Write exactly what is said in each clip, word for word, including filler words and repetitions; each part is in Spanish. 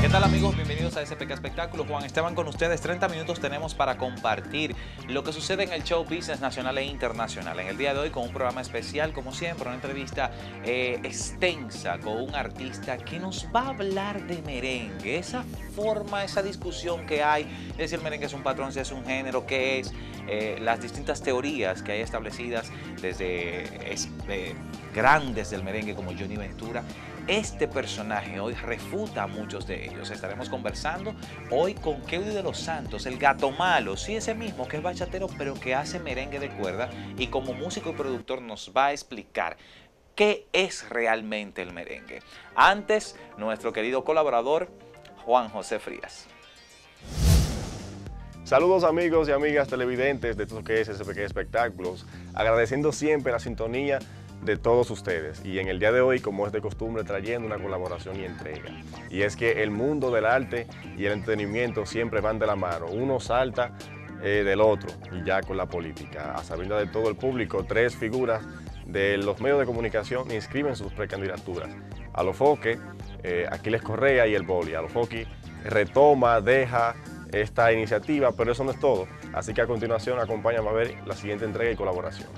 ¿Qué tal, amigos? Bienvenidos a S P K Espectáculos. Juan Esteban con ustedes. treinta minutos tenemos para compartir lo que sucede en el show business nacional e internacional. En el día de hoy con un programa especial, como siempre, una entrevista eh, extensa con un artista que nos va a hablar de merengue. Esa forma, esa discusión que hay, es si el merengue es un patrón, si es un género, qué es, eh, las distintas teorías que hay establecidas desde es, eh, grandes del merengue como Johnny Ventura. Este personaje hoy refuta a muchos de ellos. Estaremos conversando hoy con Keudy de los Santos, el gato malo, sí, ese mismo que es bachatero pero que hace merengue de cuerda, y como músico y productor nos va a explicar qué es realmente el merengue. Antes, nuestro querido colaborador Juan José Frías. Saludos, amigos y amigas televidentes de todo lo que es S P K Espectáculos, agradeciendo siempre la sintonía de todos ustedes, y en el día de hoy, como es de costumbre, trayendo una colaboración y entrega. Y es que el mundo del arte y el entretenimiento siempre van de la mano, uno salta eh, del otro, y ya con la política. A sabienda de todo el público, tres figuras de los medios de comunicación inscriben sus precandidaturas. Alofoque, eh, Aquiles Correa y el Boli. Alofoque retoma, deja esta iniciativa, pero eso no es todo. Así que a continuación, acompáñame a ver la siguiente entrega y colaboración.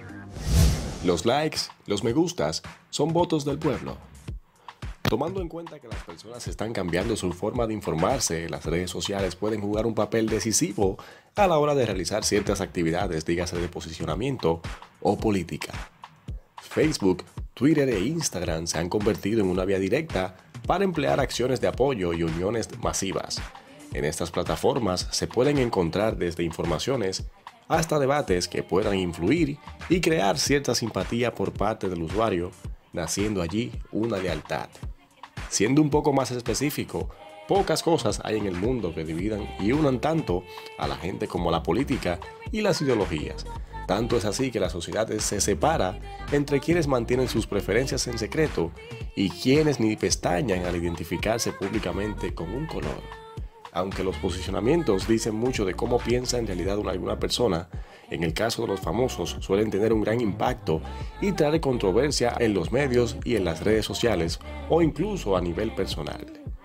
Los likes, los me gustas, son votos del pueblo. Tomando en cuenta que las personas están cambiando su forma de informarse, las redes sociales pueden jugar un papel decisivo a la hora de realizar ciertas actividades, dígase de posicionamiento o política. Facebook, Twitter e Instagram se han convertido en una vía directa para emplear acciones de apoyo y uniones masivas. En estas plataformas se pueden encontrar desde informaciones hasta debates que puedan influir y crear cierta simpatía por parte del usuario, naciendo allí una lealtad. Siendo un poco más específico, pocas cosas hay en el mundo que dividan y unan tanto a la gente como la política y las ideologías. Tanto es así que la sociedad se separa entre quienes mantienen sus preferencias en secreto y quienes ni pestañan al identificarse públicamente con un color. Aunque los posicionamientos dicen mucho de cómo piensa en realidad una, alguna persona, en el caso de los famosos suelen tener un gran impacto y traer controversia en los medios y en las redes sociales o incluso a nivel personal.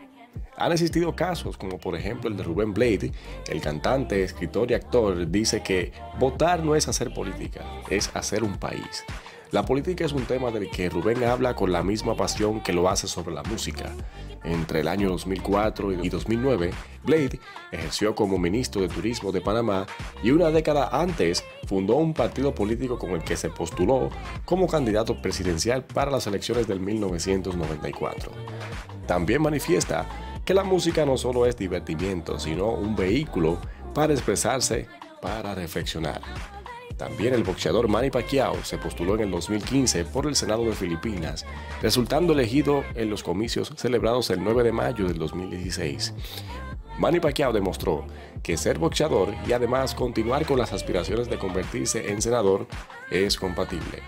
Han existido casos como por ejemplo el de Rubén Blades, el cantante, escritor y actor, dice que votar no es hacer política, es hacer un país. La política es un tema del que Rubén habla con la misma pasión que lo hace sobre la música. Entre el año dos mil cuatro y dos mil nueve, Blades ejerció como ministro de Turismo de Panamá y una década antes fundó un partido político con el que se postuló como candidato presidencial para las elecciones del mil novecientos noventa y cuatro. También manifiesta que la música no solo es divertimiento, sino un vehículo para expresarse, para reflexionar. También el boxeador Manny Pacquiao se postuló en el dos mil quince por el Senado de Filipinas, resultando elegido en los comicios celebrados el nueve de mayo del dos mil dieciséis. Manny Pacquiao demostró que ser boxeador y además continuar con las aspiraciones de convertirse en senador es compatible.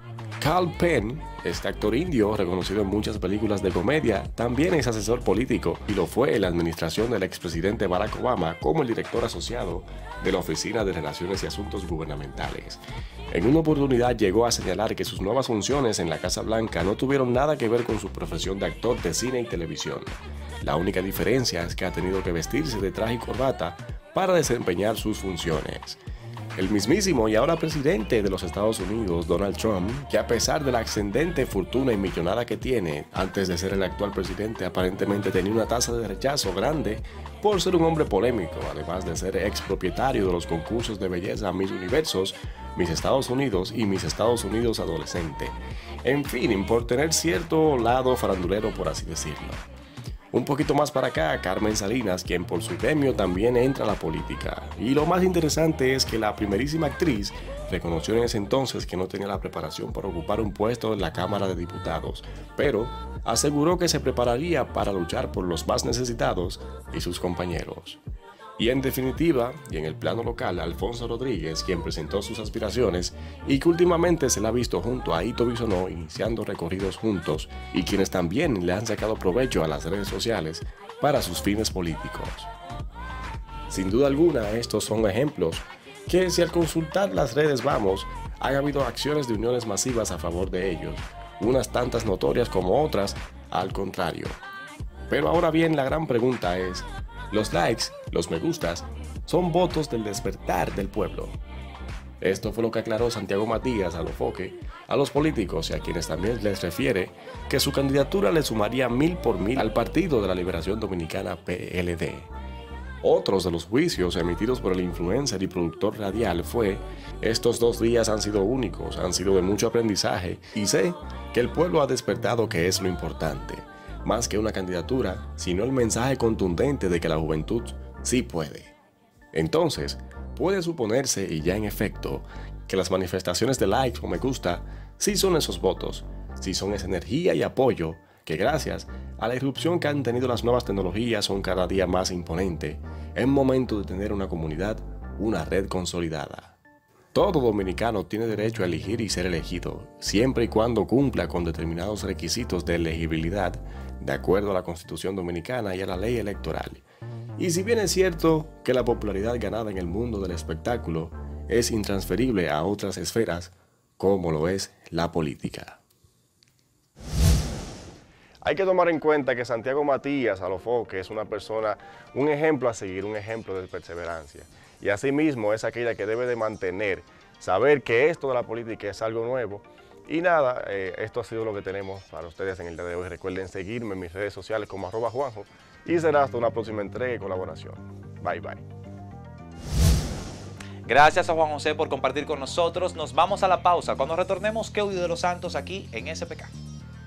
Kal Penn, este actor indio reconocido en muchas películas de comedia, también es asesor político y lo fue en la administración del expresidente Barack Obama como el director asociado de la Oficina de Relaciones y Asuntos Gubernamentales. En una oportunidad llegó a señalar que sus nuevas funciones en la Casa Blanca no tuvieron nada que ver con su profesión de actor de cine y televisión. La única diferencia es que ha tenido que vestirse de traje y corbata para desempeñar sus funciones. El mismísimo y ahora presidente de los Estados Unidos, Donald Trump, que a pesar de la ascendente fortuna y millonada que tiene, antes de ser el actual presidente aparentemente tenía una tasa de rechazo grande por ser un hombre polémico, además de ser ex propietario de los concursos de belleza Miss Universos, Miss Estados Unidos y Miss Estados Unidos Adolescente. En fin, por tener cierto lado farandulero, por así decirlo. Un poquito más para acá, Carmen Salinas, quien por su gremio también entra a la política. Y lo más interesante es que la primerísima actriz reconoció en ese entonces que no tenía la preparación para ocupar un puesto en la Cámara de Diputados, pero aseguró que se prepararía para luchar por los más necesitados y sus compañeros. Y en definitiva, y en el plano local, Alfonso Rodríguez, quien presentó sus aspiraciones y que últimamente se le ha visto junto a Ito Bisonó iniciando recorridos juntos y quienes también le han sacado provecho a las redes sociales para sus fines políticos. Sin duda alguna, estos son ejemplos que si al consultar las redes vamos, ha habido acciones de uniones masivas a favor de ellos, unas tantas notorias como otras al contrario. Pero ahora bien, la gran pregunta es, ¿los likes, los me gustas, son votos del despertar del pueblo? Esto fue lo que aclaró Santiago Matías Alofoque a los políticos y a quienes también les refiere que su candidatura le sumaría mil por mil al Partido de la Liberación Dominicana P L D. Otros de los juicios emitidos por el influencer y productor radial fue: estos dos días han sido únicos, han sido de mucho aprendizaje y sé que el pueblo ha despertado, que es lo importante, más que una candidatura, sino el mensaje contundente de que la juventud sí puede. Entonces, puede suponerse, y ya en efecto, que las manifestaciones de likes o me gusta sí son esos votos, sí son esa energía y apoyo que gracias a la irrupción que han tenido las nuevas tecnologías son cada día más imponente en momento de tener una comunidad, una red consolidada. Todo dominicano tiene derecho a elegir y ser elegido, siempre y cuando cumpla con determinados requisitos de elegibilidad, de acuerdo a la Constitución Dominicana y a la ley electoral. Y si bien es cierto que la popularidad ganada en el mundo del espectáculo es intransferible a otras esferas, como lo es la política. Hay que tomar en cuenta que Santiago Matías Alofoque es una persona, un ejemplo a seguir, un ejemplo de perseverancia. Y asimismo es aquella que debe de mantener, saber que esto de la política es algo nuevo. Y nada, eh, esto ha sido lo que tenemos para ustedes en el día de hoy. Recuerden seguirme en mis redes sociales como arroba Juanjo y será hasta una próxima entrega y colaboración. Bye, bye. Gracias a Juan José por compartir con nosotros. Nos vamos a la pausa. Cuando retornemos, Keudy de los Santos aquí en S P K.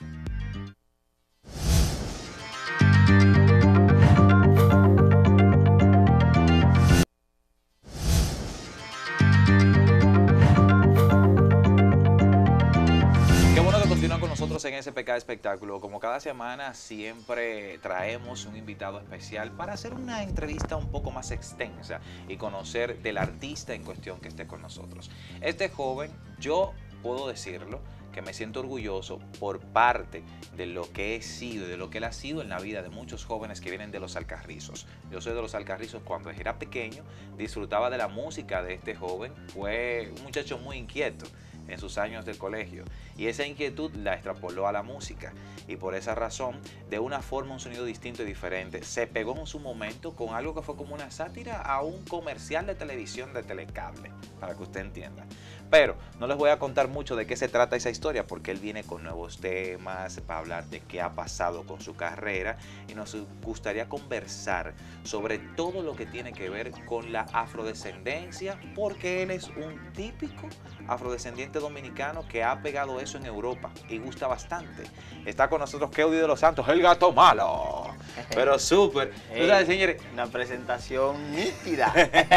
Con nosotros en S P K Espectáculo. Como cada semana siempre traemos un invitado especial para hacer una entrevista un poco más extensa y conocer del artista en cuestión que esté con nosotros. Este joven, yo puedo decirlo, que me siento orgulloso por parte de lo que he sido y de lo que él ha sido en la vida de muchos jóvenes que vienen de los Alcarrizos. Yo soy de los Alcarrizos. Cuando era pequeño disfrutaba de la música de este joven. Fue un muchacho muy inquieto en sus años del colegio y esa inquietud la extrapoló a la música y por esa razón, de una forma, un sonido distinto y diferente, se pegó en su momento con algo que fue como una sátira a un comercial de televisión de Telecable, para que usted entienda. Pero no les voy a contar mucho de qué se trata esa historia, porque él viene con nuevos temas para hablar de qué ha pasado con su carrera y nos gustaría conversar sobre todo lo que tiene que ver con la afrodescendencia, porque él es un típico afrodescendiente dominicano que ha pegado eso en Europa y gusta bastante. Está con nosotros Keudy de los Santos, el gato malo, pero súper. Tú sabes, señores, una presentación nítida.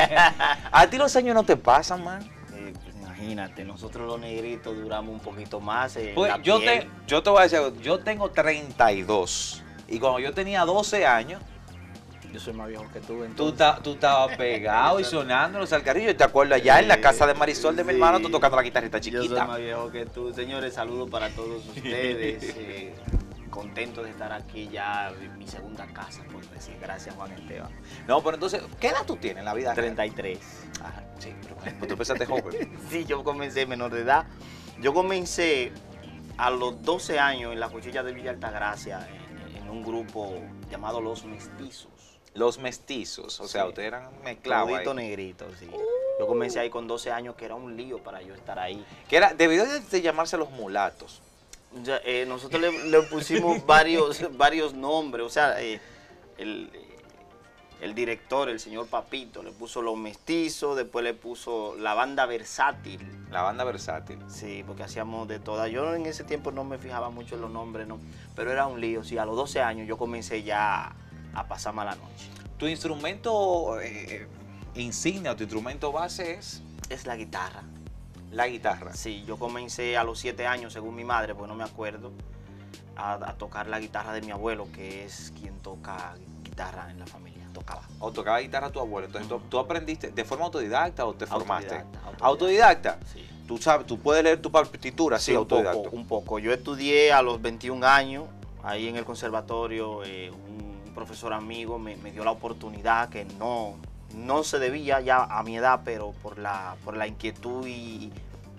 ¿A ti los años no te pasan, man? Eh, pues imagínate, nosotros los negritos duramos un poquito más. Eh, Pues la yo, piel. te, yo te voy a decir algo, yo tengo treinta y dos y cuando yo tenía doce años, Yo soy más viejo que tú, tú, entonces. ta- tú estabas pegado y sonando en los alcarrillos. ¿Te acuerdas? Ya en la casa de Marisol de mi Sí. hermano, tú tocando la guitarrita Yo soy chiquita. más viejo que tú. Señores, saludos para todos ustedes. eh, contento de estar aquí ya en mi segunda casa, por decir. Gracias, Juan Esteban. No, pero entonces, ¿qué edad tú tienes en la vida? treinta y tres. Ah, sí, pero pues tú empezaste joven. Sí, yo comencé menor de edad. Yo comencé a los doce años en la cuchilla de Villa Altagracia, en, en un grupo llamado Los Mestizos. Los mestizos, o sea, Sí. ustedes eran mezclados ahí. Todito negrito, sí. Yo comencé ahí con doce años, que era un lío para yo estar ahí. Que era, debió de, de llamarse los mulatos. Ya, eh, nosotros le, le pusimos varios, varios nombres, o sea, eh, el, el director, el señor Papito, le puso Los Mestizos, después le puso la banda versátil. La banda versátil. Sí, porque hacíamos de todas. Yo en ese tiempo no me fijaba mucho en los nombres, ¿no? Pero era un lío, sí. A los doce años yo comencé ya a pasar mala noche. Tu instrumento eh, insignia o tu instrumento base es Es la guitarra. la guitarra. Sí, yo comencé a los siete años, según mi madre, pues no me acuerdo, a, a tocar la guitarra de mi abuelo, que es quien toca guitarra en la familia. Tocaba. O tocaba guitarra tu abuelo. Entonces, ¿tú, tú aprendiste de forma autodidacta o te formaste? Autodidacta, ¿Autodidacta? autodidacta. Sí. ¿Tú sabes, tú puedes leer tu partitura? Sí, Sí, un autodidacta. poco, un poco. Yo estudié a los veintiún años, ahí en el conservatorio, eh, un profesor amigo me, me dio la oportunidad que no, no se debía ya a mi edad, pero por la, por la inquietud y,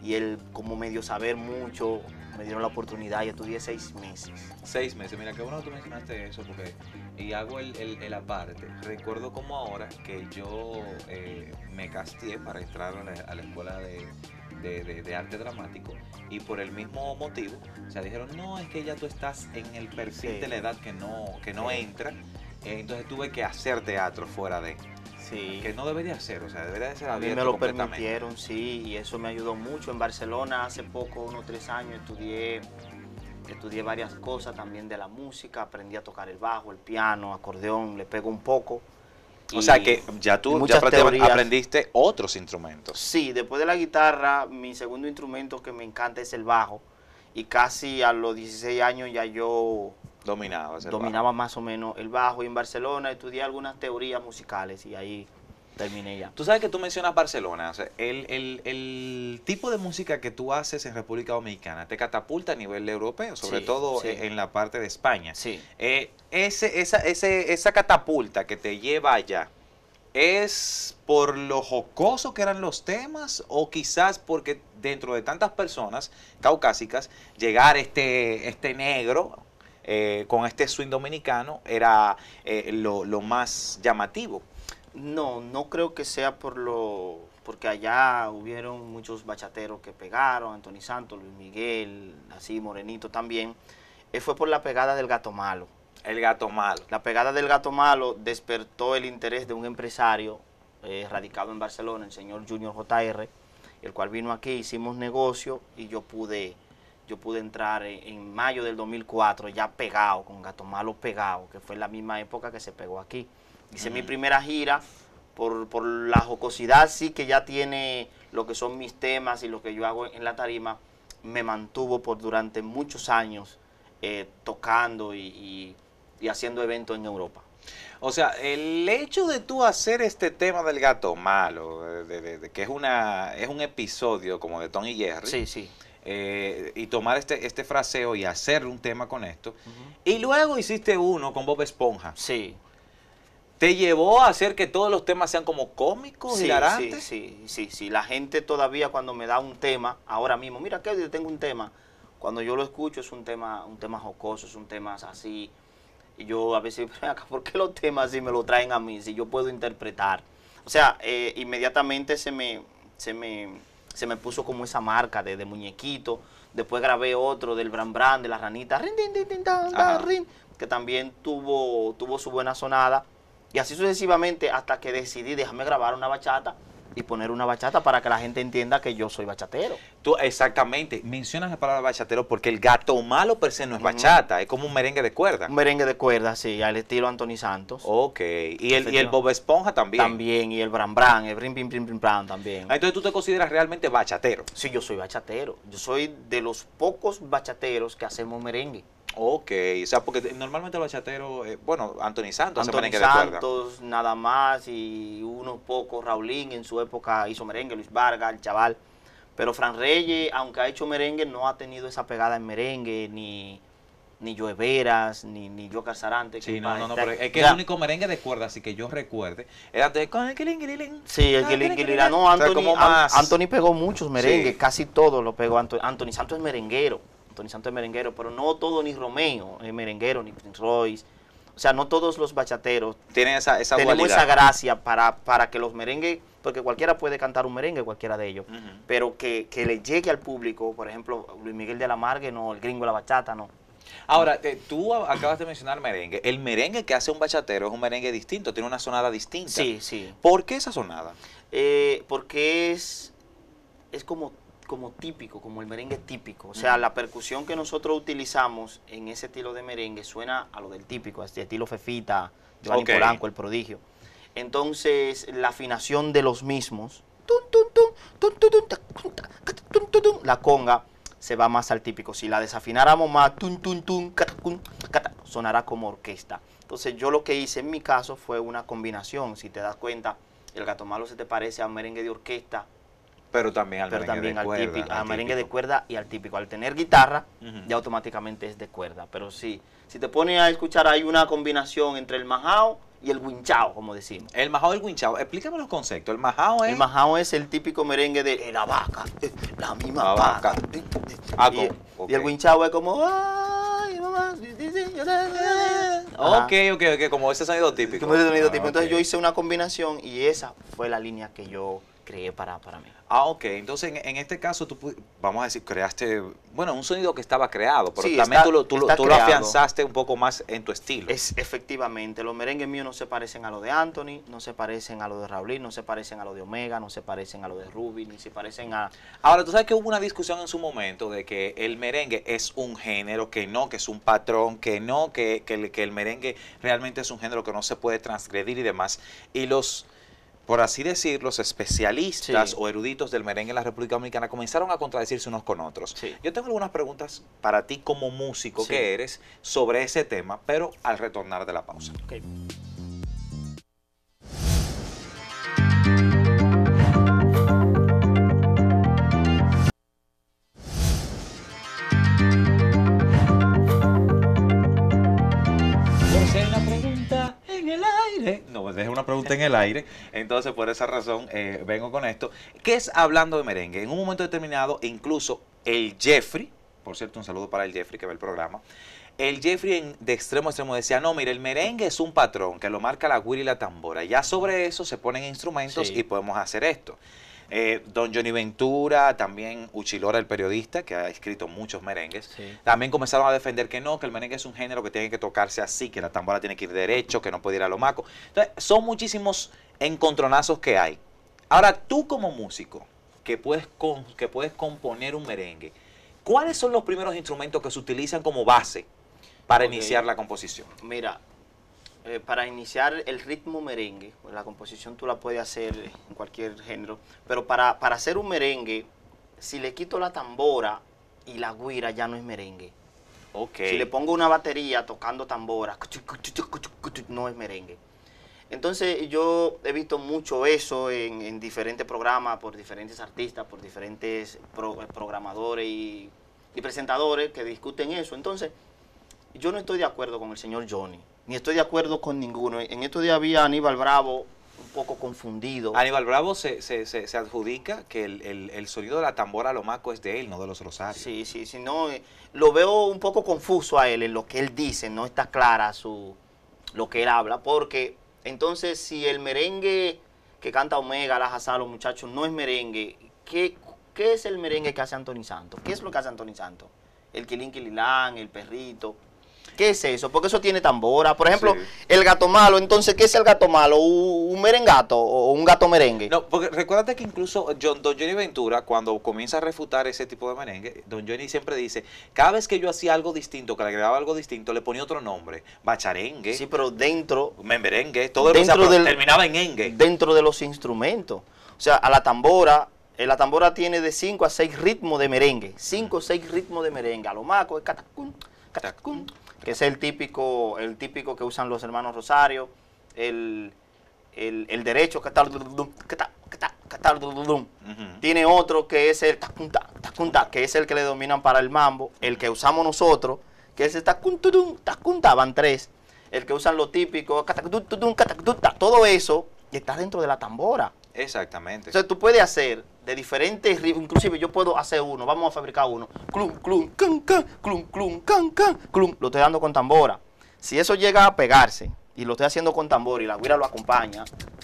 y él como medio saber mucho, me dieron la oportunidad y estudié seis meses. Seis meses, mira, qué bueno que tú mencionaste eso, porque, y hago el, el, el aparte, recuerdo como ahora que yo eh, me castié para entrar a la, a la escuela de, de, de, de arte dramático, y por el mismo motivo, o sea, dijeron, no, es que ya tú estás en el perfil Sí. de la edad que no, que no entra, eh, entonces tuve que hacer teatro fuera de, Sí. que no debería ser, o sea, debería de ser A mí abierto me lo completamente. permitieron, sí, y eso me ayudó mucho. En Barcelona hace poco, unos tres años, estudié, estudié varias cosas también de la música, aprendí a tocar el bajo, el piano, acordeón, le pego un poco. O y- sea que ya y tú ya muchas prácticamente teorías. aprendiste otros instrumentos. Sí, después de la guitarra, mi segundo instrumento que me encanta es el bajo, y casi a los dieciséis años ya yo Dominabas el dominaba más o menos el bajo, y en Barcelona estudié algunas teorías musicales y ahí terminé ya. Tú sabes que tú mencionas Barcelona, o sea, el, el, el tipo de música que tú haces en República Dominicana te catapulta a nivel europeo, sobre Sí, todo sí. en la parte de España. Sí. Eh, ese, esa, ese, esa catapulta que te lleva allá, ¿es por lo jocoso que eran los temas o quizás porque dentro de tantas personas caucásicas llegar este, este negro eh, con este swing dominicano era eh, lo, lo más llamativo? No, no creo que sea por lo, porque allá hubieron muchos bachateros que pegaron, Anthony Santos, Luis Miguel, así Morenito también. Eh, fue por la pegada del Gato Malo. El Gato Malo. La pegada del Gato Malo despertó el interés de un empresario eh, radicado en Barcelona, el señor Junior J R, el cual vino aquí, hicimos negocio y yo pude, yo pude entrar en, en mayo del dos mil cuatro ya pegado, con Gato Malo pegado, que fue la misma época que se pegó aquí. Hice mi primera gira por, por la jocosidad, sí, que ya tiene lo que son mis temas y lo que yo hago en la tarima, me mantuvo por durante muchos años eh, tocando y, y, y haciendo eventos en Europa. O sea, el hecho de tú hacer este tema del Gato Malo, de, de- de- de que es una es un episodio como de Tom y Jerry, Sí, sí. eh, y tomar este, este fraseo y hacer un tema con esto, y luego hiciste uno con Bob Esponja, Sí. ¿te llevó a hacer que todos los temas sean como cómicos, Sí, hilarantes? sí, sí, sí, sí. La gente todavía cuando me da un tema, ahora mismo, mira que yo tengo un tema, cuando yo lo escucho es un tema, un tema jocoso, es un tema así, y yo a veces, "Ven acá, ¿por qué los temas así me lo traen a mí si yo puedo interpretar?" O sea, eh, inmediatamente se me, se me, se me puso como esa marca de, de muñequito. Después grabé otro del Bran Bran, de la ranita, rin, din, din, din, dan, dan, Ajá. rin, que también tuvo, tuvo su buena sonada. Y así sucesivamente hasta que decidí, déjame grabar una bachata y poner una bachata para que la gente entienda que yo soy bachatero. Tú, exactamente, mencionas la palabra bachatero porque el Gato Malo per se no es Ujú. bachata, es como un merengue de cuerda. Un merengue de cuerda, sí, al estilo Anthony Santos. Ok, y el, y el Efectivamente. Bob Esponja también. También, y el Bran Bran, el Brin Brin Brin Brin Bran también. Ah, entonces tú te consideras realmente bachatero. Sí, yo soy bachatero. Yo soy de los pocos bachateros que hacemos merengue. Ok, o sea, porque normalmente el bachatero, eh, bueno, Anthony Santos hace Anthony merengue de cuerda. Santos, nada más, y unos pocos, Raulín en su época hizo merengue, Luis Vargas, el chaval. Pero Fran Reyes, aunque ha hecho merengue, no ha tenido esa pegada en merengue, ni, ni Joe Veras, ni, ni Joker Sarante. Sí, que no, para no, no, estar- pero es que Ya. el único merengue de cuerda, así que yo recuerde, era de con el quilinguilín. Sí, el Ah, que le quilinguilín. No, O sea, Anthony, como An- más- Anthony pegó muchos merengues, Sí. casi todo lo pegó Anthony. Anthony Santos es merenguero, Anthony Santos es merenguero, pero no todo ni Romeo es merenguero, ni Prince Royce. O sea, no todos los bachateros Tienen esa, esa tenemos cualidad. esa gracia para, para que los merengues, porque cualquiera puede cantar un merengue, cualquiera de ellos, Ujú. pero que, que le llegue al público, por ejemplo, Luis Miguel de la Margue, no, el gringo de la bachata, no. Ahora, te- tú a- acabas de mencionar merengue. El merengue que hace un bachatero es un merengue distinto, tiene una sonada distinta. Sí, sí. ¿Por qué esa sonada? Eh, porque es, es como, como típico, como el merengue típico. O sea, Ujú. la percusión que nosotros utilizamos en ese estilo de merengue suena a lo del típico, a este estilo Fefita, Giovanni Ok. Polanco, el prodigio. Entonces, la afinación de los mismos, tun, tun, tun, tun, tun, tun, ta, tun, ta, cata, tun, tun, tun, la conga se va más al típico. Si la desafináramos más, tun, tun, tun, cata, cun, cata, sonará como orquesta. Entonces, yo lo que hice en mi caso fue una combinación. Si te das cuenta, el Gato Malo se te parece a un merengue de orquesta, Pero también al pero merengue también de al, cuerda. típico, al al merengue de típico. cuerda y al típico. Al tener guitarra, Ujú. ya automáticamente es de cuerda. Pero sí, Si te pones a escuchar, hay una combinación entre el majao y el guinchao, como decimos. El majao y el guinchao, explícame los conceptos. El majao es... El majao es el típico merengue de eh, la vaca, eh, la misma La vaca. vaca. eh, eh, Ah, y, ¿cómo? y Ok. el guinchao es como... Ay, mamá, sí, sí, sí, yo te- Ajá. Ok, ok, ok, como ese sonido típico. Como ese sonido Ah, típico. Entonces ok. yo hice una combinación y esa fue la línea que yo creé para, para mí. Ah, ok. Entonces, en, en este caso, tú, pu- vamos a decir, creaste, bueno, un sonido que estaba creado, pero Sí, también está- tú, lo, tú, lo- está tú lo creado. afianzaste un poco más en tu estilo. Es efectivamente, los merengues míos no se parecen a los de Anthony, no se parecen a los de Raulín, no se parecen a los de Omega, no se parecen a los de Ruby, ni se parecen a... Ahora, tú sabes que hubo una discusión en su momento de que el merengue es un género, que no, que es un patrón, que no, que, que, el, que el merengue realmente es un género que no se puede transgredir y demás. Y los, por así decir, los especialistas Sí. o eruditos del merengue en la República Dominicana comenzaron a contradecirse unos con otros. Sí. Yo tengo algunas preguntas para ti como músico Sí. que eres sobre ese tema, pero al retornar de la pausa. Okay. Por ser una pregunta en el aire. No, dejé una pregunta en el aire. Entonces, por esa razón, eh, vengo con esto. ¿Qué es hablando de merengue? En un momento determinado, incluso el Jeffrey, por cierto, un saludo para el Jeffrey que ve el programa. El Jeffrey en- de extremo a extremo decía, no, mire, el merengue es un patrón que lo marca la güira y la tambora. Ya sobre eso se ponen instrumentos Sí. y podemos hacer esto. Eh, don Johnny Ventura, también Uchilora, el periodista, que ha escrito muchos merengues, Sí. también comenzaron a defender que no, que el merengue es un género que tiene que tocarse así, que la tambora tiene que ir derecho, que no puede ir a lo maco. Entonces, son muchísimos encontronazos que hay. Ahora, tú como músico, que puedes, con- que puedes componer un merengue, ¿cuáles son los primeros instrumentos que se utilizan como base para Ok. iniciar la composición? Mira, eh, para iniciar el ritmo merengue, pues la composición tú la puedes hacer en cualquier género, pero para, para hacer un merengue, si le quito la tambora y la güira ya no es merengue. Ok. Si le pongo una batería tocando tambora, no es merengue. Entonces yo he visto mucho eso en, en diferentes programas, por diferentes artistas, por diferentes pro- programadores y, y presentadores que discuten eso. Entonces yo no estoy de acuerdo con el señor Johnny, ni estoy de acuerdo con ninguno. En estos días había Aníbal Bravo un poco confundido. Aníbal Bravo se, se, se, se adjudica que el, el, el sonido de la tambora a lo maco es de él, no de los Rosarios. Sí, sí, sí, no, eh, lo veo un poco confuso a él en lo que él dice, no está clara su lo que él habla, porque entonces si el merengue que canta Omega, la Hazá, los muchachos, no es merengue, ¿qué, ¿qué es el merengue que hace Anthony Santos? ¿Qué es lo que hace Anthony Santos? El Quilín Quililán, el perrito. ¿Qué es eso? Porque eso tiene tambora. Por ejemplo, Sí. el gato malo, entonces, ¿qué es el gato malo? ¿Un, un merengato o un gato merengue? No, porque recuérdate que incluso John, Don Johnny Ventura, cuando comienza a refutar ese tipo de merengue, Don Johnny siempre dice, cada vez que yo hacía algo distinto, que le agregaba algo distinto, le ponía otro nombre. Bacharengue, Sí, pero dentro, merengue, todo el Dentro o sea, del- terminaba en engue. dentro de los instrumentos. O sea, a la tambora, eh, la tambora tiene de cinco a seis ritmos de merengue. cinco o seis ritmos de merengue. A lo maco es catacún, catacún, que es el típico, el típico que usan los hermanos Rosario. El, el, el derecho, que está, que está, que está, que está, Ujú. tiene otro que es el tacunta, tacunta, que es el que le dominan para el mambo. El que usamos nosotros, que es el tacunturum, tacunta, van tres. El que usan lo típico, catacututun, catacututta, todo eso está dentro de la tambora. Exactamente. Entonces tú puedes hacer de diferentes ritmos, inclusive yo puedo hacer uno, vamos a fabricar uno, clum, clum, can, can, clum, clum, can, can, clum, lo estoy dando con tambora. Si eso llega a pegarse y lo estoy haciendo con tambor y la güira lo acompaña,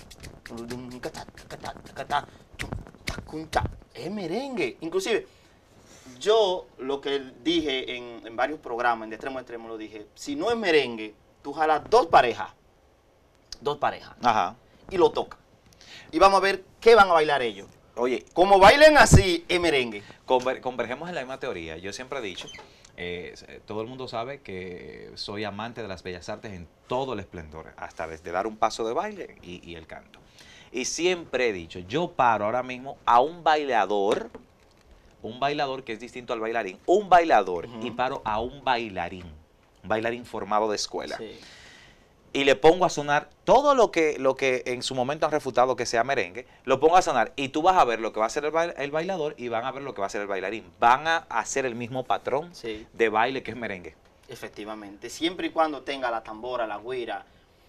es merengue. Inclusive, yo lo que dije en, en varios programas, en de extremo a extremo lo dije, si no es merengue, tú jalas dos parejas, dos parejas, Ajá. y lo tocas. Y vamos a ver qué van a bailar ellos. Oye, Como bailen así, es merengue. conver- convergemos en la misma teoría. Yo siempre he dicho, eh, todo el mundo sabe que soy amante de las bellas artes en todo el esplendor, hasta desde dar un paso de baile y, y el canto. Y siempre he dicho, yo paro ahora mismo a un bailador, un bailador que es distinto al bailarín, un bailador, Ujú. y paro a un bailarín, un bailarín formado de escuela. Sí. Y le pongo a sonar todo lo que, lo que en su momento han refutado que sea merengue, lo pongo a sonar y tú vas a ver lo que va a hacer el, bail- el bailador y van a ver lo que va a hacer el bailarín. Van a hacer el mismo patrón Sí. de baile que es merengue. Efectivamente, siempre y cuando tenga la tambora, la güira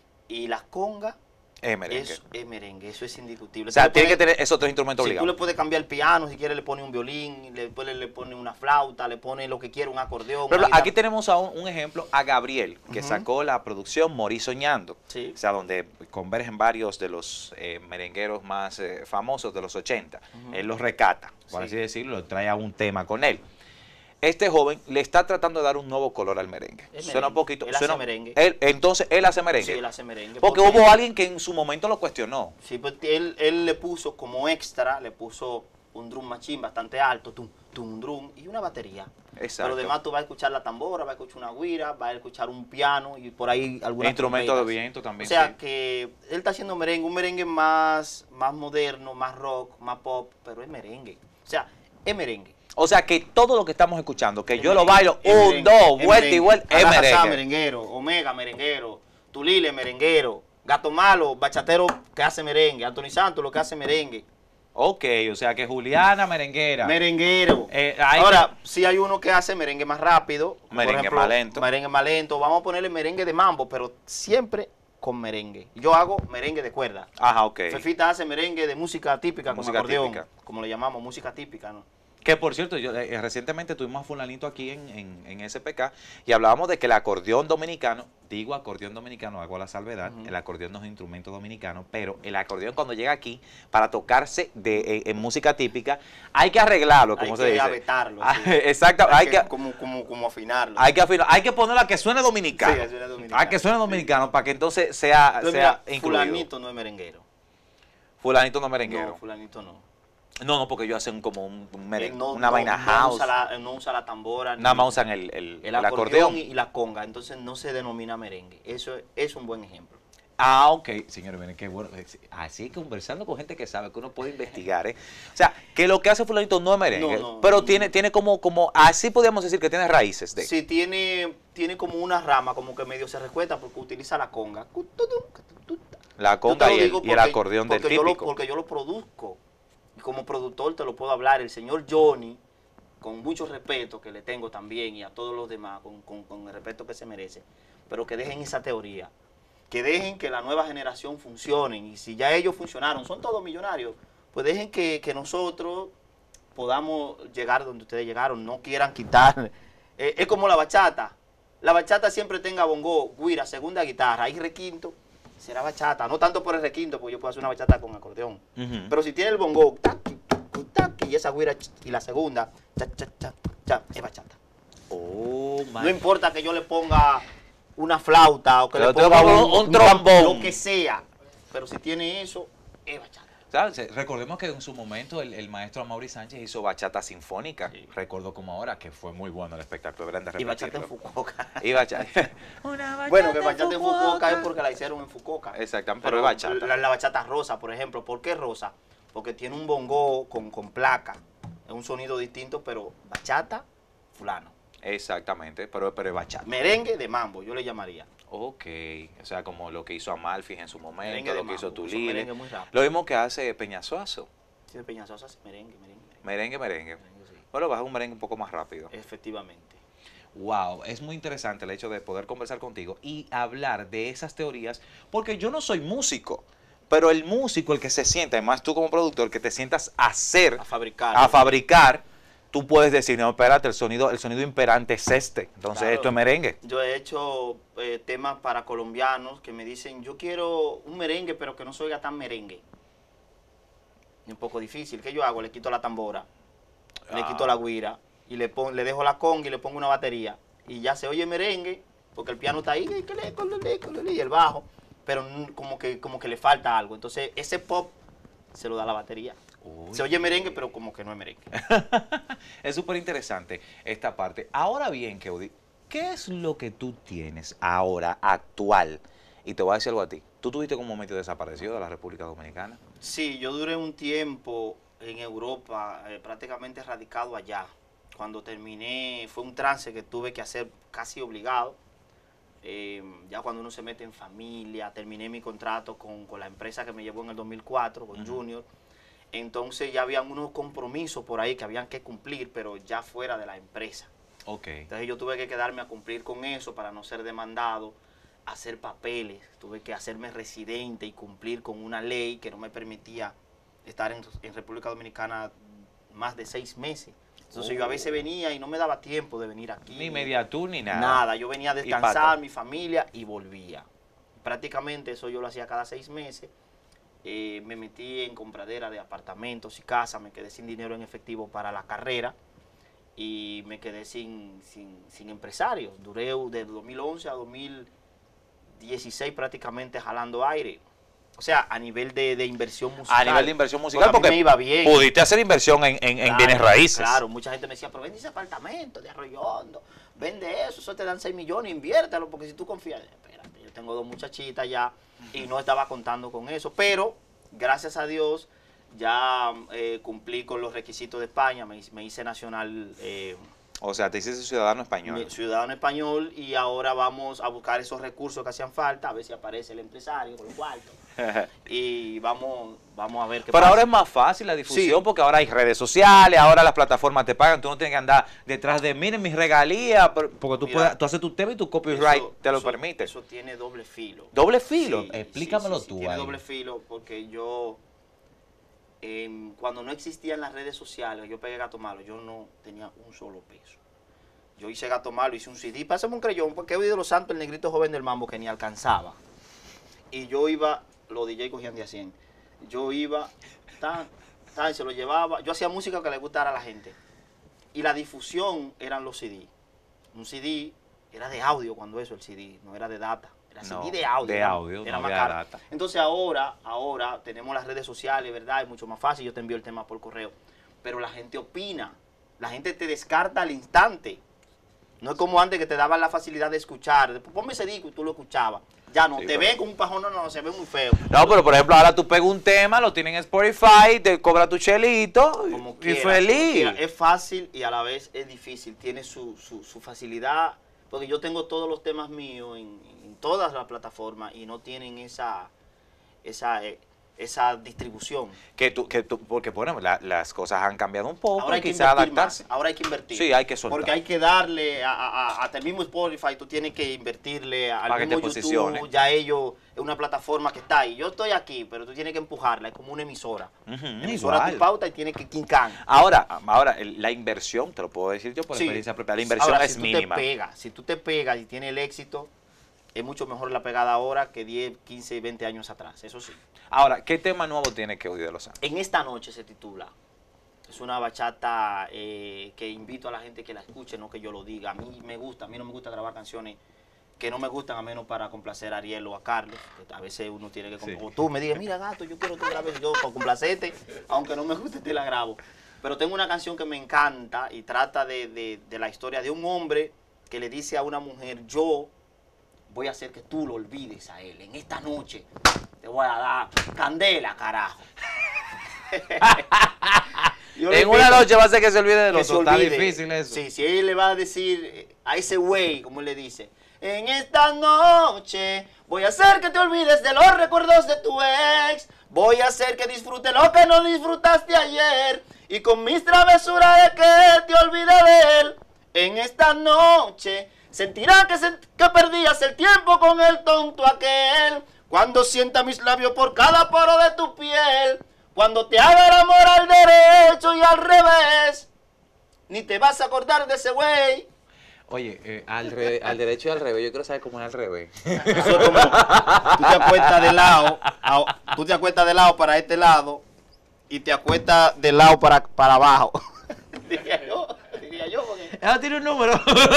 y la conga, Es merengue. eso es merengue, eso es indiscutible. O sea, Tú le tiene que puedes- tener esos tres instrumentos Si tú le obligados. puedes cambiar el piano, si quieres le pone un violín, le, después le, le pone una flauta, le pone lo que quiera, un acordeón. Por ejemplo, una aquí guitarra. tenemos a un, un ejemplo, a Gabriel, que Ujú. sacó la producción Morí Soñando. Sí. O sea, donde convergen varios de los eh, merengueros más eh, famosos de los ochenta. Ujú. Él los recata, por Sí. así decirlo, lo trae a un tema con él. Este joven le está tratando de dar un nuevo color al merengue. Es Suena un merengue. poquito. Él hace suena- merengue. él- entonces, él hace merengue. Sí, él hace merengue. Porque hubo alguien que en su momento lo cuestionó. Sí, pues él, él le puso como extra, le puso un drum machine bastante alto, tum, tum, drum, y una batería. Exacto. Pero además tú vas a escuchar la tambora, vas a escuchar una guira, vas a escuchar un piano y por ahí algunas Instrumento de trompetas. viento también. O sea sí. que él está haciendo merengue, un merengue más, más moderno, más rock, más pop, pero es merengue. O sea, es merengue. O sea que todo lo que estamos escuchando, que Es yo lo merengue, bailo es un, merengue, dos, es vuelta y merengue. vuelta, es Alajazá, merengue. merenguero, Omega merenguero, Tulile merenguero, Gato Malo, bachatero que hace merengue, Anthony Santos lo que hace merengue. Ok, o sea que Juliana merenguera. Merenguero. Eh, hay Ahora, si hay uno que hace merengue más rápido. por Merengue ejemplo, más lento. Merengue más lento. Vamos a ponerle merengue de mambo, pero siempre con merengue. Yo hago merengue de cuerda. Ajá, ok. Fefita hace merengue de música típica, Música con acordeón, típica. como le llamamos, música típica, ¿no? Que por cierto, yo eh, recientemente tuvimos a fulanito aquí en, en, en S P K y hablábamos de que el acordeón dominicano, digo acordeón dominicano, hago la salvedad, Ujú. el acordeón no es un instrumento dominicano, pero el acordeón cuando llega aquí, para tocarse de, eh, en música típica, hay que arreglarlo, como Hay se que dice. abetarlo, Ah, sí. Exacto, hay que, como, como, como afinarlo. hay que afinar- hay que ponerlo a que suene dominicano. Sí, que suene dominicano. A que suene dominicano para que entonces sea, Entonces, sea mira, incluido. fulanito no es merenguero. Fulanito no merenguero. No, fulanito no. No, no, porque ellos hacen como un, un meren- Él no- una no- vaina no house. Usa la, no usa la tambora. Nada ni- más usan el, el, el, el acordeón, acordeón. y la conga, entonces no se denomina merengue. Eso es, es un buen ejemplo. Ah, ok. Señores, miren qué bueno. Así conversando con gente que sabe, que uno puede investigar, ¿eh? O sea, que lo que hace fulanito no es merengue, No, no, pero no. tiene, tiene como, como, así podríamos decir que tiene raíces de. Sí, tiene, tiene como una rama, como que medio se recuesta porque utiliza la conga. La Yo te conga lo y el, digo y el porque- acordeón del porque yo lo- típico. porque yo lo produzco. Y como productor te lo puedo hablar. El señor Johnny, con mucho respeto que le tengo también y a todos los demás, con, con- con el respeto que se merece, pero que dejen esa teoría. Que dejen que la nueva generación funcione. Y si ya ellos funcionaron, son todos millonarios, pues dejen que, que nosotros podamos llegar donde ustedes llegaron. No quieran quitar. Eh, es como la bachata. La bachata siempre tenga bongo, guira, segunda guitarra, y requinto. Será bachata, no tanto por el requinto, porque yo puedo hacer una bachata con acordeón. Ujú. Pero si tiene el bongo, taqui, tucu, taqui, y esa guira ch, y la segunda, cha, cha, cha, cha, es bachata. Oh, my No importa que yo le ponga una flauta o que Pero le te ponga pongo un, un trombón. lo que sea. Pero si tiene eso, es bachata. ¿Sabes? Recordemos que en su momento el, el maestro Amaury Sánchez hizo bachata sinfónica. Sí. Recuerdo como ahora que fue muy bueno el espectáculo. Deberían de Y bachata en repetirlo. Fukuoka. Y bachata. Una bachata Bueno, que bachata en Fukuoka es porque la hicieron en Fukuoka. Exactamente, pero es bachata. La, la bachata rosa, por ejemplo. ¿Por qué rosa? Porque tiene un bongo con, con placa. Es un sonido distinto, pero bachata, fulano. Exactamente, pero, pero es bachata. Merengue de mambo, yo le llamaría. Ok, o sea, como lo que hizo Amalfi en su momento, Merengue de lo que hizo mambo, Tulile. merengue muy rápido. Lo mismo que hace Peñazuazo. Sí, de Peñasosa, sí, merengue, merengue, merengue. Merengue, merengue. merengue, sí. Bueno, vas a un merengue un poco más rápido. Efectivamente. Wow, es muy interesante el hecho de poder conversar contigo y hablar de esas teorías, porque yo no soy músico, pero el músico, el que se sienta, además tú como productor, que te sientas a hacer, A fabricar. a fabricar, tú puedes decir, no, espérate, el sonido, el sonido imperante es este, entonces Claro. esto es merengue. Yo he hecho eh, temas para colombianos que me dicen, yo quiero un merengue, pero que no se oiga tan merengue. Es un poco difícil. ¿Qué yo hago? Le quito la tambora, le Ah. quito la guira, y le, pon, le dejo la conga y le pongo una batería. Y ya se oye merengue, porque el piano está ahí, y el bajo, pero como que, como que le falta algo. Entonces, ese pop se lo da la batería. Uy. Se oye merengue, pero como que no es merengue. Es súper interesante esta parte. Ahora bien, Keudi, ¿qué es lo que tú tienes ahora, actual? Y te voy a decir algo a ti. ¿Tú tuviste como medio desaparecido de la República Dominicana? Sí, yo duré un tiempo en Europa, eh, prácticamente radicado allá. Cuando terminé, fue un trance que tuve que hacer casi obligado. Eh, ya cuando uno se mete en familia, terminé mi contrato con, con la empresa que me llevó en el dos mil cuatro, con Ujú. Junior. Entonces ya habían unos compromisos por ahí que habían que cumplir, pero ya fuera de la empresa. Ok. Entonces yo tuve que quedarme a cumplir con eso para no ser demandado, hacer papeles, tuve que hacerme residente y cumplir con una ley que no me permitía estar en, en República Dominicana más de seis meses. Entonces oh. yo a veces venía y no me daba tiempo de venir aquí. Ni media tour ni nada. Nada, yo venía a descansar, mi familia, y volvía. Prácticamente eso yo lo hacía cada seis meses. Eh, me metí en compradera de apartamentos y casas, me quedé sin dinero en efectivo para la carrera y me quedé sin, sin, sin empresario. Duré de dos mil once a dos mil dieciséis prácticamente jalando aire. O sea, a nivel de, de inversión musical. A nivel de inversión musical, porque, porque me iba bien. Pudiste hacer inversión en, en, claro, en bienes raíces. Claro, mucha gente me decía, pero vende ese apartamento de Arroyo Hondo, vende eso, eso te dan seis millones, inviértelo, porque si tú confías, espérate, yo tengo dos muchachitas ya y no estaba contando con eso, pero gracias a Dios ya eh, cumplí con los requisitos de España, me, me hice nacional. Eh, O sea, te hiciste ciudadano español. Ciudadano español, y ahora vamos a buscar esos recursos que hacían falta, a ver si aparece el empresario con los cuartos. Y vamos, vamos a ver qué Pero pasa. ahora es más fácil la difusión, Sí. porque ahora hay redes sociales, ahora las plataformas te pagan, tú no tienes que andar detrás de, miren mis regalías, porque tú, Mira, puedes, tú haces tu tema y tu copyright Eso- te lo eso- permite. Eso tiene doble filo. ¿Doble filo? Sí, Explícamelo sí, sí, sí, tú tiene ahí. doble filo porque yo, eh, cuando no existían las redes sociales, yo pegué Gato Malo, yo no tenía un solo peso. Yo hice Gato Malo, hice un C D, pásame un creyón, porque he oído los santos, el negrito joven del mambo, que ni alcanzaba. Y yo iba, los D J cogían de a cien. Yo iba, tan, tan, se lo llevaba. Yo hacía música que le gustara a la gente. Y la difusión eran los C D. Un C D era de audio cuando eso, el C D, no era de data. Era No, C D de audio. de era- audio, era no más había caro. data. Entonces ahora, ahora tenemos las redes sociales, ¿verdad? Es mucho más fácil, yo te envío el tema por correo. Pero la gente opina, la gente te descarta al instante. No es como antes que te daban la facilidad de escuchar. Después, ponme ese disco y tú lo escuchabas. Ya no, Sí, te pero- ven con un pajón, no, no, se ve muy feo. No, pero por ejemplo, ahora tú pegas un tema, lo tienes en Spotify, te cobra tu chelito Como y quiera, como feliz. quiera. Es fácil y a la vez es difícil. Tiene su, su, su facilidad, porque yo tengo todos los temas míos en, en todas las plataformas y no tienen esa, esa, eh, esa distribución. Que tú, que tú, porque bueno, la- las cosas han cambiado un poco, Ahora hay que quizás invertir adaptarse. más, ahora hay que invertir. Sí, hay que soltar. Porque hay que darle, a, a, a- hasta el mismo Spotify, tú tienes que invertirle al Para que te mismo posicione. YouTube, ya ellos, es una plataforma que está ahí. Yo estoy aquí, pero tú tienes que empujarla, es como una emisora. Ujú, Emisora igual. tu pauta y tienes que quincan. Ahora, ahora el- la inversión, te lo puedo decir yo por Sí. experiencia propia, la inversión Ahora, es si mínima. Tú te pegas, si tú te pegas y tienes el éxito, es mucho mejor la pegada ahora que diez, quince, veinte años atrás, eso sí. Ahora, ¿qué tema nuevo tiene que oír de Los Santos? En esta noche se titula. Es una bachata eh, que invito a la gente que la escuche, no que yo lo diga. A mí me gusta, a mí no me gusta grabar canciones que no me gustan, a menos para complacer a Ariel o a Carlos. Que a veces uno tiene que... Sí. O tú me digas, mira gato, yo quiero que tú grabes, yo para complacerte, aunque no me guste, te la grabo. Pero tengo una canción que me encanta y trata de, de, de la historia de un hombre que le dice a una mujer, yo voy a hacer que tú lo olvides a él. En esta noche te voy a dar candela, carajo. Yo le En una pido noche va a ser que se olvide de que los se otros. Está olvide. difícil eso. Sí, si él le va a decir a ese güey, como él le dice, en esta noche voy a hacer que te olvides de los recuerdos de tu ex. Voy a hacer que disfrutes lo que no disfrutaste ayer. Y con mis travesuras de que te olvide de él. En esta noche sentirá que, se- que perdías el tiempo con el tonto aquel. Cuando sienta mis labios por cada poro de tu piel. Cuando te haga el amor al derecho y al revés. Ni te vas a acordar de ese güey. Oye, eh, al, re- al derecho y al revés, yo quiero saber cómo es al revés. Eso es como, tú te acuestas de lado, a- tú te acuestas de lado para este lado y te acuestas de lado para, para abajo. Diría yo, diría yo, porque... Ah, tiene un número.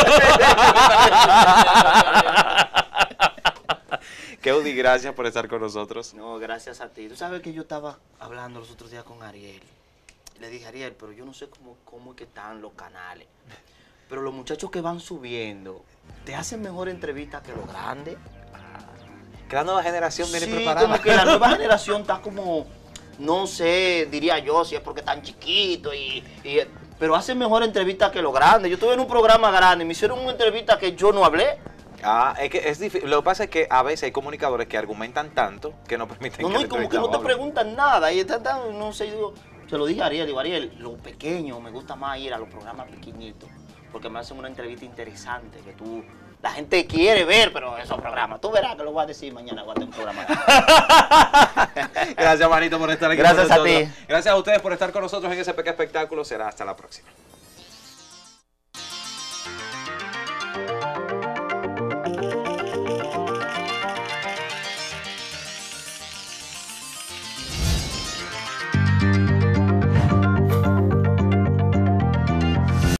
Keudi, gracias por estar con nosotros. No, gracias a ti. Tú sabes que yo estaba hablando los otros días con Ariel. Le dije, Ariel, pero yo no sé cómo, cómo es que están los canales. Pero los muchachos que van subiendo, te hacen mejor entrevista que los grandes. Que la nueva generación viene Sí, preparada. como que la nueva generación está como, no sé, diría yo, si es porque están chiquitos y, y pero hacen mejor entrevista que los grandes. Yo estuve en un programa grande, me hicieron una entrevista que yo no hablé. Ah, es que es difícil. Lo que pasa es que a veces hay comunicadores que argumentan tanto que no permiten No, que no, el y como que no te entrevistado hable. preguntan nada. Y están tan, no sé, digo, se lo dije a Ariel, digo, Ariel, lo pequeño, me gusta más ir a los programas pequeñitos. porque me hacen una entrevista interesante que tú, la gente quiere ver, pero esos programas, tú verás que lo voy a decir mañana, voy a tener un programa. Gracias, manito, por estar aquí Gracias con a nosotros. ti. Gracias a ustedes por estar con nosotros en S P K Espectáculos. Será hasta la próxima.